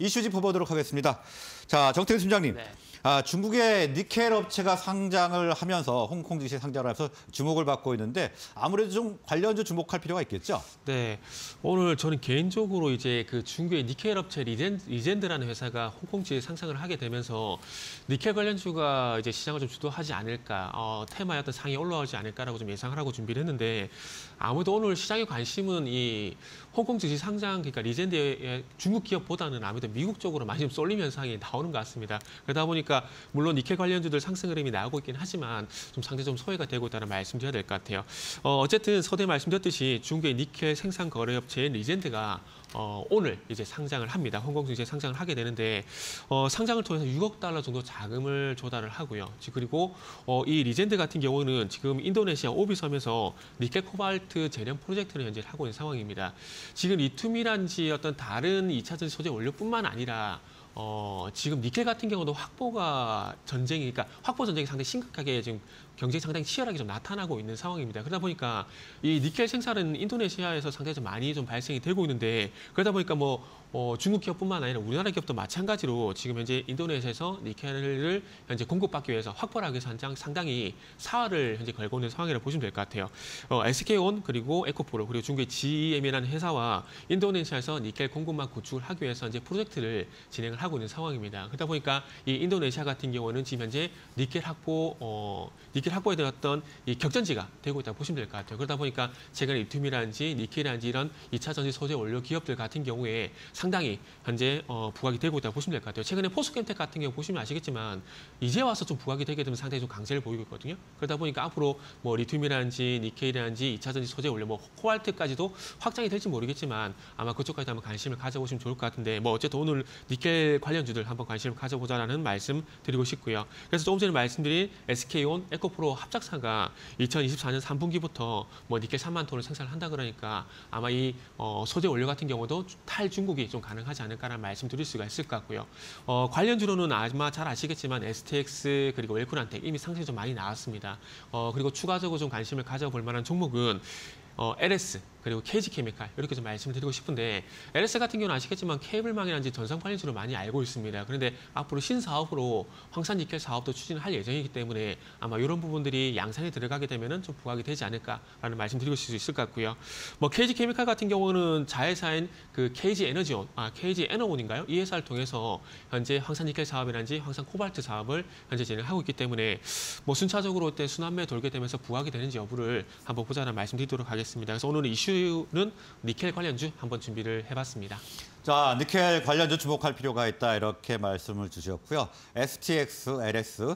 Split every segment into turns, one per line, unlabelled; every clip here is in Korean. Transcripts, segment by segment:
이슈 짚어보도록 하겠습니다. 자, 정태근 팀장님.
네.
중국의 니켈 업체가 상장을 하면서 홍콩 증시에 상장을 하면서 주목을 받고 있는데 아무래도 좀 관련주 주목할 필요가 있겠죠?
네. 오늘 저는 개인적으로 이제 그 중국의 니켈 업체 리젠드라는 회사가 홍콩 증시에 상승을 하게 되면서 니켈 관련주가 이제 시장을 좀 주도하지 않을까, 테마의 어떤 상이 올라오지 않을까라고 좀 예상을 하고 준비를 했는데 아무래도 오늘 시장의 관심은 이 홍콩 증시 상장, 그러니까 리젠드의 중국 기업보다는 아무래도 미국 쪽으로 많이 좀 쏠림 현상이 나오는 것 같습니다. 그러다 보니까 물론 니켈 관련주들 상승 흐름이 나오고 있긴 하지만 좀 상대 좀 소외가 되고 있다는 말씀드려야 될 것 같아요. 어쨌든 서두에 말씀드렸듯이 중국의 니켈 생산 거래업체인 리젠드가 오늘 이제 상장을 합니다. 홍콩 증시에 상장을 하게 되는데 상장을 통해서 6억 달러 정도 자금을 조달을 하고요. 그리고 이 리젠드 같은 경우는 지금 인도네시아 오비섬에서 니켈 코발트 재련 프로젝트를 현재 하고 있는 상황입니다. 지금 리튬이란지 어떤 다른 2차 전지 소재 원료뿐만 아니라 지금 니켈 같은 경우도 확보 전쟁이 상당히 심각하게 지금 경쟁이 상당히 치열하게 좀 나타나고 있는 상황입니다. 그러다 보니까 이 니켈 생산은 인도네시아에서 상당히 좀 많이 좀 발생이 되고 있는데 그러다 보니까 중국 기업뿐만 아니라 우리나라 기업도 마찬가지로 지금 현재 인도네시아에서 니켈을 현재 공급받기 위해서 확보를 하기 위해서 상당히 사활을 현재 걸고 있는 상황이라고 보시면 될 것 같아요. SK온 그리고 에코프로 그리고 중국의 GEM이라는 회사와 인도네시아에서 니켈 공급망 구축을 하기 위해서 이제 프로젝트를 진행을 하고 있는 상황입니다. 그러다 보니까 이 인도네시아 같은 경우는 지금 현재 니켈 확보에 대한 어떤 이 격전지가 되고 있다고 보시면 될 것 같아요. 그러다 보니까 최근에 리튬이라든지 니켈이라든지 이런 2차 전지 소재 원료 기업들 같은 경우에 상당히 현재 부각이 되고 있다고 보시면 될 것 같아요. 최근에 포스캠텍 같은 경우 보시면 아시겠지만 이제 와서 좀 부각이 되게 되면 상당히 좀 강세를 보이고 있거든요. 그러다 보니까 앞으로 리튬이라든지 니켈이라든지 2차 전지 소재 원료 코발트까지도 확장이 될지 모르겠지만 아마 그쪽까지 한번 관심을 가져보시면 좋을 것 같은데 어쨌든 오늘 니켈 관련주들 한번 관심을 가져보자라는 말씀 드리고 싶고요. 그래서 조금 전에 말씀드린 SK온, 에코프로 합작사가 2024년 3분기부터 니켈 3만 톤을 생산을 한다 그러니까 아마 이 소재 원료 같은 경우도 탈중국이 좀 가능하지 않을까라는 말씀 드릴 수가 있을 것 같고요. 관련주로는 아마 잘 아시겠지만 STX 그리고 웰코란텍 이미 상승이 좀 많이 나왔습니다. 그리고 추가적으로 좀 관심을 가져볼 만한 종목은 LS 그리고 KG케미칼 이렇게 좀 말씀을 드리고 싶은데 LS 같은 경우는 아시겠지만 케이블망이라든지 전선 관련주로 많이 알고 있습니다. 그런데 앞으로 신사업으로 황산니켈 사업도 추진을 할 예정이기 때문에 아마 이런 부분들이 양산에 들어가게 되면은 좀 부각이 되지 않을까라는 말씀 드리고 수 있을 것 같고요. KG케미칼 같은 경우는 자회사인 그 KG에너온인가요? 이 회사를 통해서 현재 황산니켈 사업이라든지 황산 코발트 사업을 현재 진행하고 있기 때문에 순차적으로 어때 순환매 돌게 되면서 부각이 되는지 여부를 한번 보자는 말씀드리도록 하겠습니다. 그래서 오늘 이슈는 니켈 관련주 한번 준비를 해봤습니다.
자, 니켈 관련주 주목할 필요가 있다 이렇게 말씀을 주셨고요. STX, LS,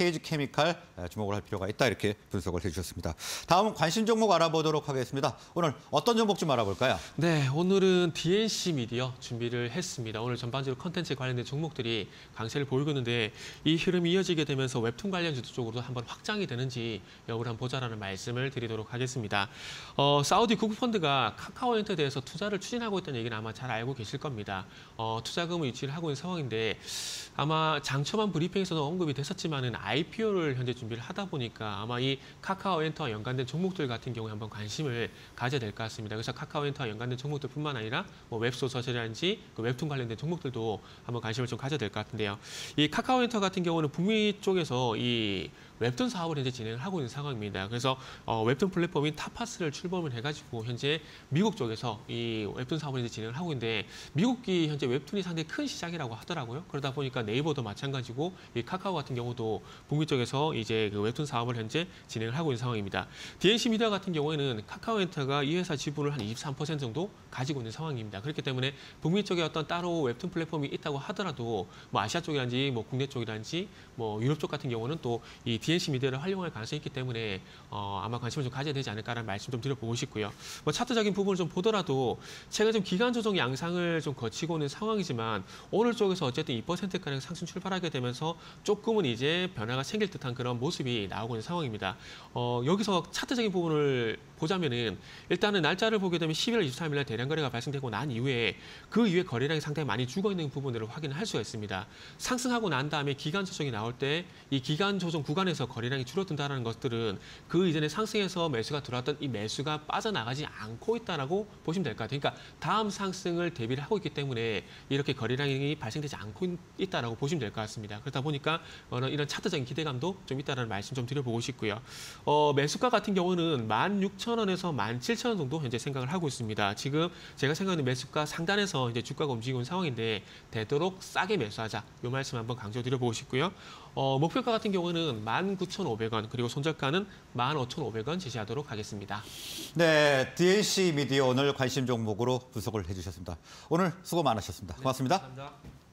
KG케미칼 주목을 할 필요가 있다 이렇게 분석을 해주셨습니다. 다음은 관심 종목 알아보도록 하겠습니다. 오늘 어떤 종목 좀 알아볼까요?
네, 오늘은 DNC 미디어 준비를 했습니다. 오늘 전반적으로 컨텐츠에 관련된 종목들이 강세를 보이고 있는데 이 흐름이 이어지게 되면서 웹툰 관련주 쪽으로도 한번 확장이 되는지 여부를 한번 보자라는 말씀을 드리도록 하겠습니다. 사우디 국부펀드가 카카오엔터에 대해서 투자를 추진하고 있다는 얘기는 아마 잘 알고 계실 겁니다. 투자금을 유치를 하고 있는 상황인데 아마 장초반 브리핑에서도 언급이 됐었지만은 IPO를 현재 준비를 하다 보니까 아마 이 카카오엔터와 연관된 종목들 같은 경우에 한번 관심을 가져야 될 것 같습니다. 그래서 카카오엔터와 연관된 종목들뿐만 아니라 웹소설이라든지 웹툰 관련된 종목들도 한번 관심을 좀 가져야 될 것 같은데요. 이 카카오엔터 같은 경우는 북미 쪽에서 이 웹툰 사업을 현재 진행을 하고 있는 상황입니다. 그래서 웹툰 플랫폼인 타파스를 출범을 해가지고 현재 미국 쪽에서 이 웹툰 사업을 현재 진행을 하고 있는데 미국이 현재 웹툰이 상당히 큰 시장이라고 하더라고요. 그러다 보니까 네이버도 마찬가지고 이 카카오 같은 경우도 북미 쪽에서 이제 그 웹툰 사업을 현재 진행을 하고 있는 상황입니다. DNC 미디어 같은 경우에는 카카오엔터가 이 회사 지분을 한 23% 정도 가지고 있는 상황입니다. 그렇기 때문에 북미 쪽에 어떤 따로 웹툰 플랫폼이 있다고 하더라도 아시아 쪽이라든지 국내 쪽이라든지 유럽 쪽 같은 경우는 또 이 DNC 미디어를 활용할 가능성이 있기 때문에 아마 관심을 좀 가져야 되지 않을까라는 말씀 좀 드려보고 싶고요. 차트적인 부분을 좀 보더라도 최근 좀 기간 조정 양상을 좀 거치고 있는 상황이지만 오늘 쪽에서 어쨌든 2%가량 상승 출발하게 되면서 조금은 이제 변화가 생길 듯한 그런 모습이 나오고 있는 상황입니다. 여기서 차트적인 부분을 보자면은 일단은 날짜를 보게 되면 11월 23일 날 대량 거래가 발생되고 난 이후에 그 이후에 거래량이 상당히 많이 죽어 있는 부분들을 확인을 할 수가 있습니다. 상승하고 난 다음에 기간 조정이 나올 때 이 기간 조정 구간에서 거래량이 줄어든다는 것들은 그 이전에 상승해서 매수가 들어왔던 이 매수가 빠져나가지 않고 있다라고 보시면 될 것 같아요. 그러니까 다음 상승을 대비를 관리를 하고 있기 때문에 이렇게 거래량이 발생되지 않고 있다라고 보시면 될 것 같습니다. 그렇다 보니까 이런 차트적인 기대감도 좀 있다는 말씀 좀 드려보고 싶고요. 매수가 같은 경우는 16,000원에서 17,000원 정도 현재 생각을 하고 있습니다. 지금 제가 생각하는 매수가 상단에서 이제 주가가 움직이는 상황인데 되도록 싸게 매수하자. 이 말씀 한번 강조드려보고 싶고요. 목표가 같은 경우는 19,500원 그리고 손절가는 15,500원 제시하도록 하겠습니다.
네, DNC 미디어 오늘 관심 종목으로 분석을 해주셨습니다. 오늘 수고 많으셨습니다. 고맙습니다.
감사합니다.